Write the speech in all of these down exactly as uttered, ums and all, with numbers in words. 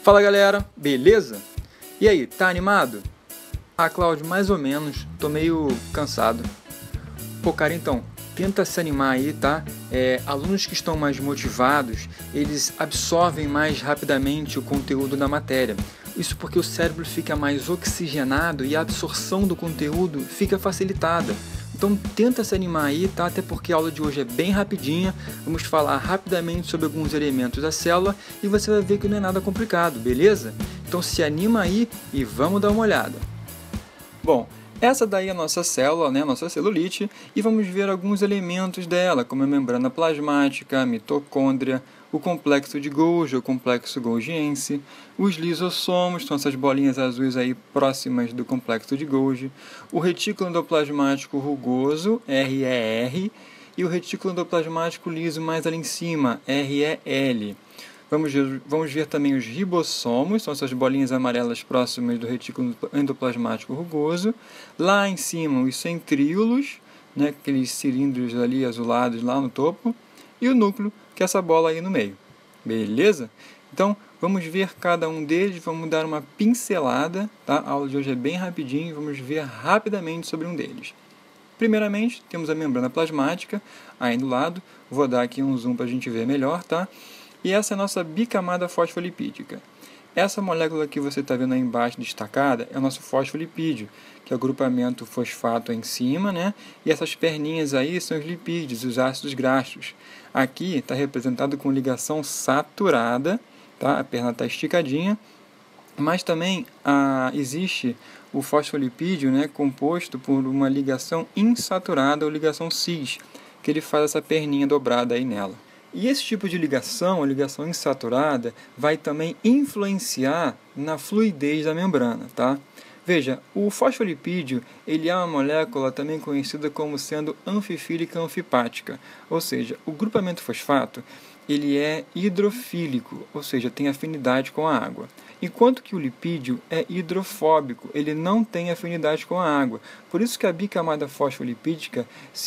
Fala galera, beleza? E aí, tá animado? Ah, Cláudio, mais ou menos, tô meio cansado. Pô, cara, então, tenta se animar aí, tá? É, alunos que estão mais motivados, eles absorvem mais rapidamente o conteúdo da matéria. Isso porque o cérebro fica mais oxigenado e a absorção do conteúdo fica facilitada. Então tenta se animar aí, tá? Até porque a aula de hoje é bem rapidinha. Vamos falar rapidamente sobre alguns elementos da célula e você vai ver que não é nada complicado, beleza? Então se anima aí e vamos dar uma olhada. Bom, essa daí é a nossa célula, né? Nossa celulite, e vamos ver alguns elementos dela, como a membrana plasmática, a mitocôndria, o complexo de Golgi, o complexo golgiense, os lisossomos, são essas bolinhas azuis aí próximas do complexo de Golgi, o retículo endoplasmático rugoso, R E R, e o retículo endoplasmático liso mais ali em cima, R E L. Vamos ver, vamos ver também os ribossomos, são essas bolinhas amarelas próximas do retículo endoplasmático rugoso. Lá em cima, os centríolos, né, aqueles cilindros ali azulados lá no topo. E o núcleo, que é essa bola aí no meio. Beleza? Então, vamos ver cada um deles, vamos dar uma pincelada. Tá? A aula de hoje é bem rapidinho, vamos ver rapidamente sobre um deles. Primeiramente, temos a membrana plasmática, aí do lado. Vou dar aqui um zoom para a gente ver melhor, tá? E essa é a nossa bicamada fosfolipídica. Essa molécula que você está vendo aí embaixo destacada é o nosso fosfolipídio, que é o grupamento fosfato aí em cima, né? E essas perninhas aí são os lipídios, os ácidos graxos. Aqui está representado com ligação saturada, tá? A perna está esticadinha, mas também ah, existe o fosfolipídio, né, composto por uma ligação insaturada ou ligação cis, que ele faz essa perninha dobrada aí nela. E esse tipo de ligação, a ligação insaturada, vai também influenciar na fluidez da membrana, tá? Veja, o fosfolipídio ele é uma molécula também conhecida como sendo anfifílica anfipática, ou seja, o grupamento fosfato ele é hidrofílico, ou seja, tem afinidade com a água. Enquanto que o lipídio é hidrofóbico, ele não tem afinidade com a água. Por isso que a bicamada fosfolipídica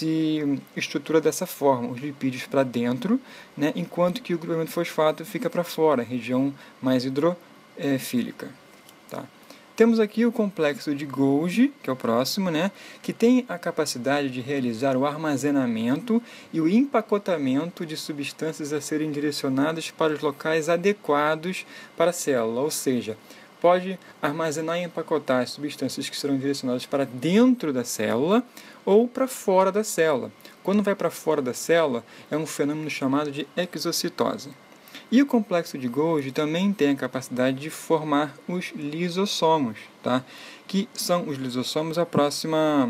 se estrutura dessa forma, os lipídios para dentro, né, enquanto que o grupamento fosfato fica para fora, região mais hidrofílica. Tá? Temos aqui o complexo de Golgi, que é o próximo, né, que tem a capacidade de realizar o armazenamento e o empacotamento de substâncias a serem direcionadas para os locais adequados para a célula, ou seja, pode armazenar e empacotar as substâncias que serão direcionadas para dentro da célula ou para fora da célula. Quando vai para fora da célula, é um fenômeno chamado de exocitose. E o complexo de Golgi também tem a capacidade de formar os lisossomos, tá? Que são os lisossomos a próxima,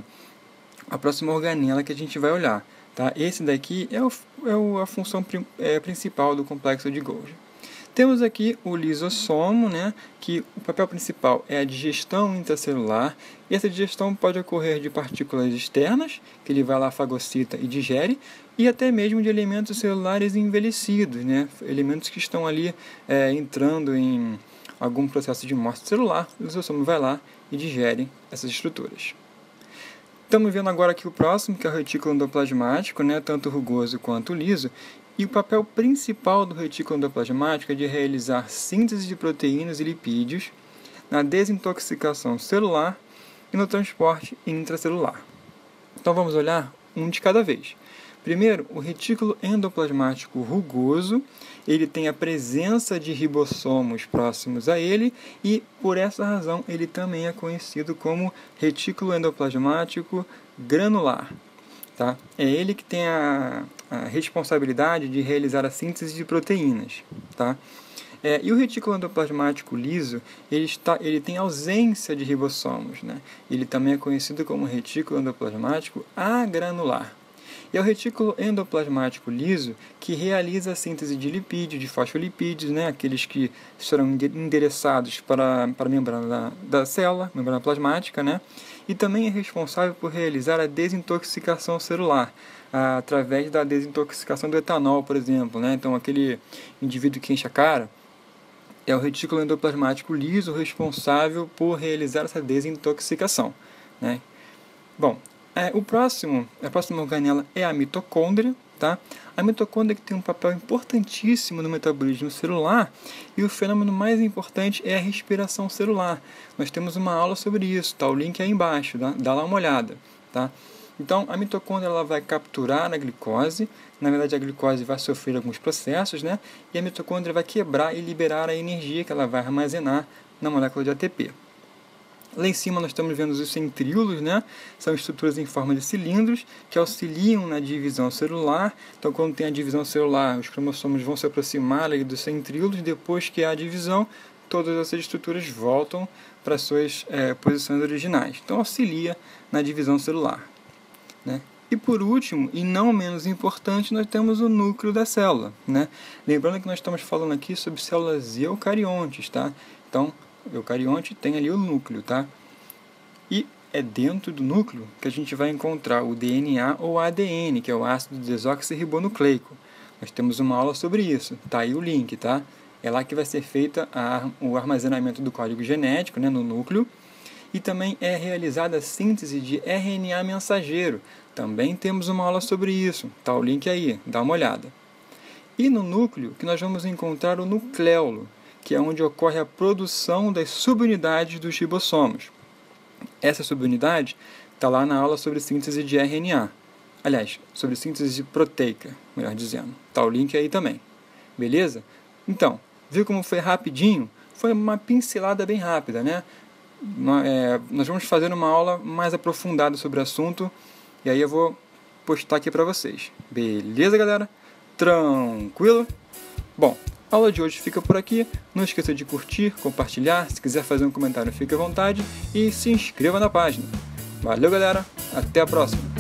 a próxima organela que a gente vai olhar. Tá? Esse daqui é, o, é o, a função é, principal do complexo de Golgi. Temos aqui o lisossomo, né, que o papel principal é a digestão intracelular. E essa digestão pode ocorrer de partículas externas, que ele vai lá, fagocita e digere, e até mesmo de elementos celulares envelhecidos, né, elementos que estão ali é, entrando em algum processo de morte celular. O lisossomo vai lá e digere essas estruturas. Estamos vendo agora aqui o próximo, que é o retículo endoplasmático, né, tanto rugoso quanto liso. E o papel principal do retículo endoplasmático é de realizar síntese de proteínas e lipídios na desintoxicação celular e no transporte intracelular. Então vamos olhar um de cada vez. Primeiro, o retículo endoplasmático rugoso, ele tem a presença de ribossomos próximos a ele e, por essa razão, ele também é conhecido como retículo endoplasmático granular. Tá? É ele que tem a, a responsabilidade de realizar a síntese de proteínas. Tá? É, e o retículo endoplasmático liso, ele, está, ele tem ausência de ribossomos. Né? Ele também é conhecido como retículo endoplasmático agranular. E é o retículo endoplasmático liso que realiza a síntese de lipídios, de fosfolipídios, né? Aqueles que serão endereçados para, para a membrana da, da célula, membrana plasmática, né? E também é responsável por realizar a desintoxicação celular, ah, através da desintoxicação do etanol, por exemplo. Né? Então, aquele indivíduo que enche a cara, é o retículo endoplasmático liso responsável por realizar essa desintoxicação. Né? Bom, É, o próximo, a próxima organela é a mitocôndria, tá? A mitocôndria que tem um papel importantíssimo no metabolismo celular, e o fenômeno mais importante é a respiração celular. Nós temos uma aula sobre isso, tá? O link é aí embaixo, dá, dá lá uma olhada, tá? Então, a mitocôndria ela vai capturar a glicose, na verdade a glicose vai sofrer alguns processos, né? E a mitocôndria vai quebrar e liberar a energia que ela vai armazenar na molécula de A T P. Lá em cima nós estamos vendo os centríolos, né? São estruturas em forma de cilindros que auxiliam na divisão celular. Então, quando tem a divisão celular, os cromossomos vão se aproximar ali dos centríolos. Depois que há a divisão, todas essas estruturas voltam para suas é, posições originais. Então, auxilia na divisão celular, né? E por último, e não menos importante, nós temos o núcleo da célula, né? Lembrando que nós estamos falando aqui sobre células eucariontes, tá? Então, o eucarionte tem ali o núcleo, tá? E é dentro do núcleo que a gente vai encontrar o D N A ou A D N, que é o ácido desoxirribonucleico. Nós temos uma aula sobre isso, tá aí o link, tá? É lá que vai ser feita a, o armazenamento do código genético, né, no núcleo. E também é realizada a síntese de R N A mensageiro. Também temos uma aula sobre isso, tá o link aí, dá uma olhada. E no núcleo que nós vamos encontrar o nucleolo, que é onde ocorre a produção das subunidades dos ribossomos. Essa subunidade está lá na aula sobre síntese de R N A. Aliás, sobre síntese proteica, melhor dizendo. Está o link aí também. Beleza? Então, viu como foi rapidinho? Foi uma pincelada bem rápida, né? Nós vamos fazer uma aula mais aprofundada sobre o assunto, e aí eu vou postar aqui para vocês. Beleza, galera? Tranquilo? Bom, a aula de hoje fica por aqui. Não esqueça de curtir, compartilhar. Se quiser fazer um comentário, fique à vontade. E se inscreva na página. Valeu, galera. Até a próxima.